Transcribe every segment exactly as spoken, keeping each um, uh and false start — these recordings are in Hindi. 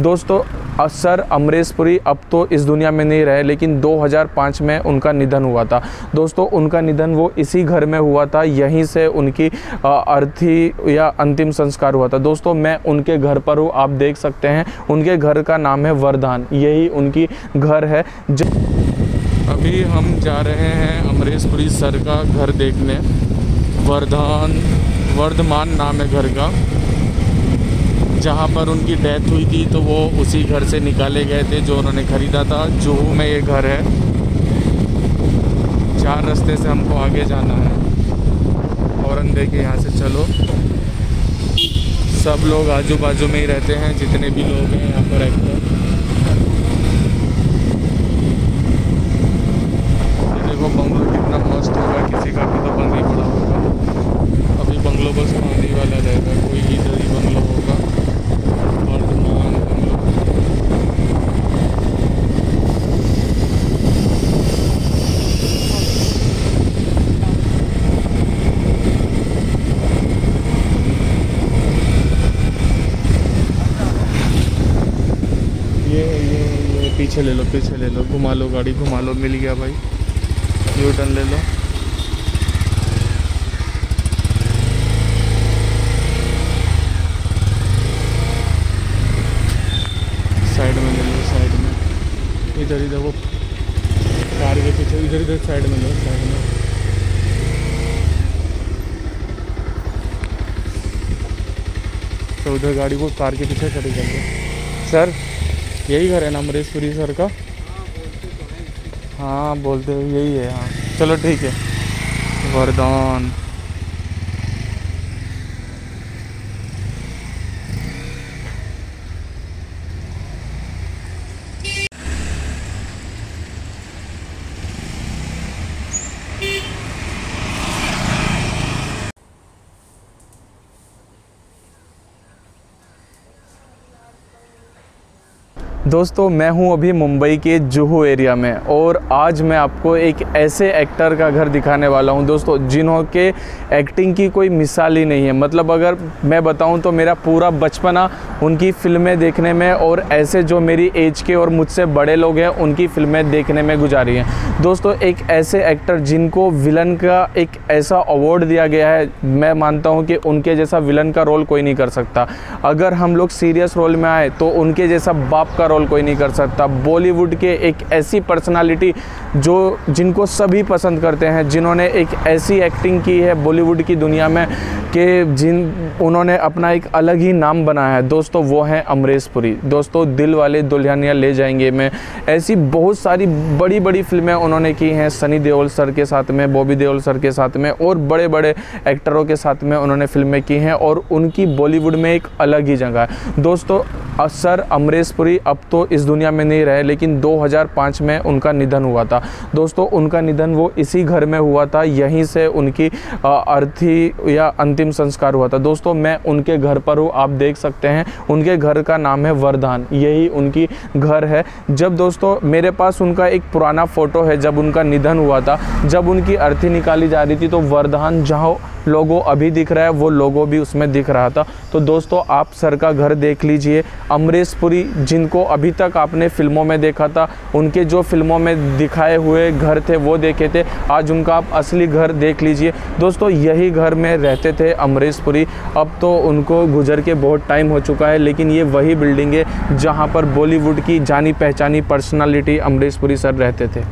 दोस्तों सर अमरीश पुरी अब तो इस दुनिया में नहीं रहे, लेकिन दो हज़ार पाँच में उनका निधन हुआ था। दोस्तों उनका निधन वो इसी घर में हुआ था, यहीं से उनकी अर्थी या अंतिम संस्कार हुआ था। दोस्तों मैं उनके घर पर हूँ, आप देख सकते हैं। उनके घर का नाम है वर्धान, यही उनकी घर है। अभी हम जा रहे हैं अमरीश पुरी सर का घर देखने। वर्धान वर्धमान नाम है घर का, जहाँ पर उनकी डेथ हुई थी तो वो उसी घर से निकाले गए थे जो उन्होंने ख़रीदा था। जुहू में ये घर है। चार रास्ते से हमको आगे जाना है। हॉर्न दे के यहाँ से चलो। सब लोग आजू बाजू में ही रहते हैं, जितने भी लोग हैं यहाँ पर एक्टर। ये देखो बंगलो कितना मस्त होगा, किसी का भी तो बंद ही पड़ा होगा। अभी बंगलो बस पानी वाला रहेगा, कोई इधर ही बंगलो होगा। पीछे ले लो, पीछे ले लो, घुमा लो गाड़ी, घुमा लो। मिल गया भाई, यू टर्न ले लो। साइड में ले लो, साइड में। इधर इधर वो कार के पीछे, इधर इधर साइड में लो, साइड में। तो उधर गाड़ी को कार के पीछे खड़ी कर दो। सर यही घर है ना अमरीश पुरी सर का? हाँ बोलते हो यही है। हाँ चलो ठीक है। वर्धान दोस्तों मैं हूं अभी मुंबई के जुहू एरिया में, और आज मैं आपको एक ऐसे एक्टर का घर दिखाने वाला हूं दोस्तों, जिन्हों के एक्टिंग की कोई मिसाल ही नहीं है। मतलब अगर मैं बताऊं तो मेरा पूरा बचपना उनकी फ़िल्में देखने में, और ऐसे जो मेरी एज के और मुझसे बड़े लोग हैं उनकी फ़िल्में देखने में गुजारी हैं। दोस्तों एक ऐसे एक्टर जिनको विलन का एक ऐसा अवार्ड दिया गया है, मैं मानता हूँ कि उनके जैसा विलन का रोल कोई नहीं कर सकता। अगर हम लोग सीरियस रोल में आए तो उनके जैसा बाप का रोल कोई नहीं कर सकता। बॉलीवुड के एक ऐसी पर्सनालिटी जो जिनको सभी पसंद करते हैं, जिन्होंने एक ऐसी एक्टिंग की है बॉलीवुड की दुनिया में कि जिन उन्होंने अपना एक अलग ही नाम बनाया है दोस्तों, वो हैं अमरीश पुरी। दोस्तों दिल वाले दुल्हनिया ले जाएंगे में, ऐसी बहुत सारी बड़ी बड़ी फिल्में उन्होंने की हैं। सनी देओल सर के साथ में, बॉबी देओल सर के साथ में, और बड़े बड़े एक्टरों के साथ में उन्होंने फिल्में की हैं, और उनकी बॉलीवुड में एक अलग ही जगह है। दोस्तों सर अमरीश पुरी अब तो इस दुनिया में नहीं रहे, लेकिन दो हज़ार पाँच में उनका निधन हुआ था। दोस्तों उनका निधन वो इसी घर में हुआ था, यहीं से उनकी अर्थी या अंतिम संस्कार हुआ था। दोस्तों मैं उनके घर पर हूँ, आप देख सकते हैं। उनके घर का नाम है वर्धान, यही उनकी घर है। जब दोस्तों मेरे पास उनका एक पुराना फ़ोटो है, जब उनका निधन हुआ था, जब उनकी अर्थी निकाली जा रही थी, तो वर्धान जहाँ लोगो अभी दिख रहा है वो लोगो भी उसमें दिख रहा था। तो दोस्तों आप सर का घर देख लीजिए। अमरीश पुरी जिनको अभी तक आपने फिल्मों में देखा था, उनके जो फिल्मों में दिखाए हुए घर थे वो देखे थे, आज उनका आप असली घर देख लीजिए। दोस्तों यही घर में रहते थे अमरीश पुरी। अब तो उनको गुजर के बहुत टाइम हो चुका है, लेकिन ये वही बिल्डिंग है जहाँ पर बॉलीवुड की जानी पहचानी पर्सनालिटी अमरीश पुरी सर रहते थे।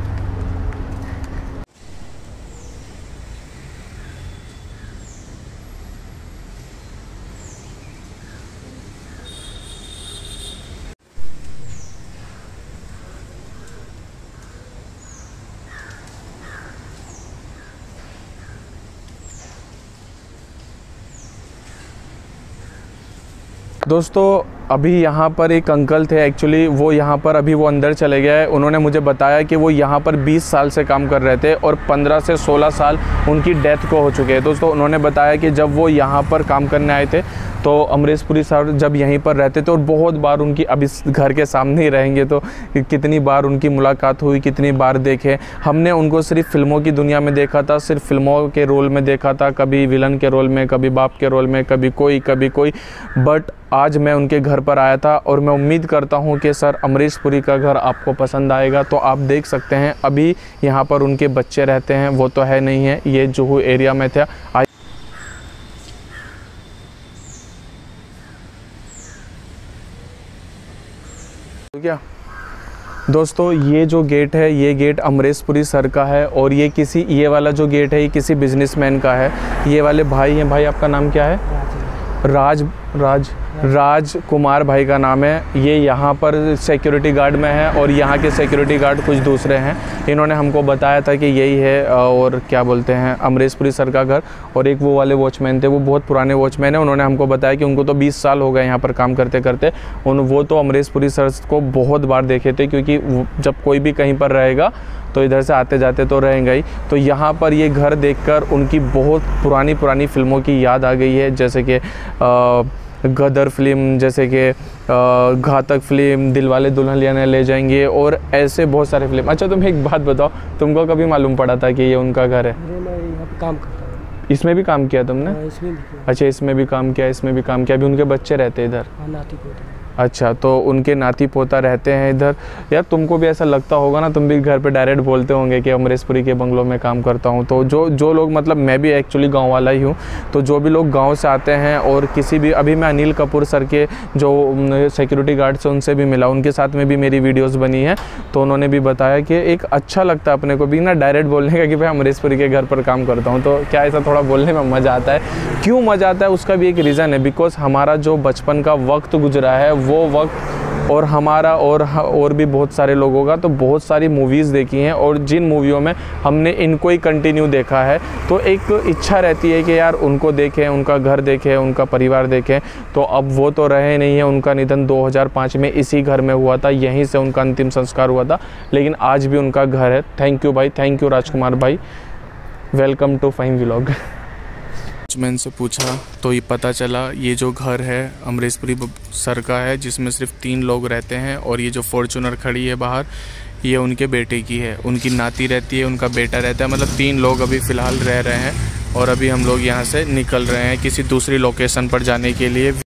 दोस्तों अभी यहाँ पर एक अंकल थे, एक्चुअली वो यहाँ पर अभी वो अंदर चले गए। उन्होंने मुझे बताया कि वो यहाँ पर बीस साल से काम कर रहे थे और पंद्रह से सोलह साल उनकी डेथ को हो चुके हैं। दोस्तों उन्होंने बताया कि जब वो यहाँ पर काम करने आए थे तो अमरीश पुरी सर जब यहीं पर रहते थे, और बहुत बार उनकी, अब इस घर के सामने ही रहेंगे तो कितनी बार उनकी मुलाकात हुई, कितनी बार देखे। हमने उनको सिर्फ फिल्मों की दुनिया में देखा था, सिर्फ फिल्मों के रोल में देखा था, कभी विलन के रोल में, कभी बाप के रोल में, कभी कोई कभी कोई बट आज मैं उनके घर पर आया था और मैं उम्मीद करता हूं कि सर अमरीश पुरी का घर आपको पसंद आएगा। तो आप देख सकते हैं अभी यहाँ पर उनके बच्चे रहते हैं, वो तो है नहीं है, ये जुहू एरिया में था। क्या दोस्तों, ये जो गेट है ये गेट अमरीश पुरी सर का है और ये किसी ये वाला जो गेट है ये किसी बिजनेसमैन का है। ये वाले भाई हैं, भाई आपका नाम क्या है? राज राज राज कुमार भाई का नाम है। ये यहाँ पर सिक्योरिटी गार्ड में है और यहाँ के सिक्योरिटी गार्ड कुछ दूसरे हैं। इन्होंने हमको बताया था कि यही है और क्या बोलते हैं अमरीश पुरी सर का घर। और एक वो वाले वॉचमैन थे, वो बहुत पुराने वॉचमैन हैं। उन्होंने हमको बताया कि उनको तो बीस साल हो गए यहाँ पर काम करते करते। उन वो तो अमरीश पुरी सर को बहुत बार देखे थे, क्योंकि जब कोई भी कहीं पर रहेगा तो इधर से आते जाते तो रहेंगे ही। तो यहाँ पर ये घर देखकर उनकी बहुत पुरानी पुरानी फिल्मों की याद आ गई है, जैसे कि गदर फिल्म, जैसे कि घातक फिल्म, दिलवाले दुल्हनिया ले जाएंगे और ऐसे बहुत सारे फिल्म। अच्छा तुम एक बात बताओ, तुमको कभी मालूम पड़ा था कि ये उनका घर है? मैं यहाँ पे काम करता हूँ। इसमें भी काम किया तुमने? इसमें भी किया। अच्छा इसमें भी काम किया, इसमें भी काम किया। अभी उनके बच्चे रहते इधर? नाती पोता। अच्छा, तो उनके नाती पोता रहते हैं इधर। यार तुमको भी ऐसा लगता होगा ना, तुम भी घर पे डायरेक्ट बोलते होंगे कि अमरीश पुरी के बंगलों में काम करता हूँ। तो जो जो लोग, मतलब मैं भी एक्चुअली गांव वाला ही हूँ, तो जो भी लोग गांव से आते हैं और किसी भी, अभी मैं अनिल कपूर सर के जो सिक्योरिटी गार्ड से उनसे भी मिला, उनके साथ में भी मेरी वीडियोज़ बनी है। तो उन्होंने भी बताया कि एक अच्छा लगता है अपने को भी ना डायरेक्ट बोलने का कि भाई अमरीश पुरी के घर पर काम करता हूँ। तो क्या ऐसा थोड़ा बोलने में मज़ा आता है। क्यों मज़ा आता है उसका भी एक रीज़न है, बिकॉज हमारा जो बचपन का वक्त गुजरा है वो वक्त और हमारा और और भी बहुत सारे लोगों का तो बहुत सारी मूवीज़ देखी हैं और जिन मूवियों में हमने इनको ही कंटिन्यू देखा है, तो एक इच्छा रहती है कि यार उनको देखें, उनका घर देखें, उनका परिवार देखें। तो अब वो तो रहे नहीं है, उनका निधन दो हज़ार पाँच में इसी घर में हुआ था, यहीं से उनका अंतिम संस्कार हुआ था, लेकिन आज भी उनका घर है। थैंक यू भाई, थैंक यू राजकुमार भाई, वेलकम टू फाइन व्लॉग। मैंने से पूछा तो ये पता चला ये जो घर है अमरीश पुरी सर का है, जिसमें सिर्फ तीन लोग रहते हैं। और ये जो फॉर्चूनर खड़ी है बाहर, ये उनके बेटे की है, उनकी नाती रहती है, उनका बेटा रहता है। मतलब तीन लोग अभी फ़िलहाल रह रहे हैं और अभी हम लोग यहाँ से निकल रहे हैं किसी दूसरी लोकेशन पर जाने के लिए।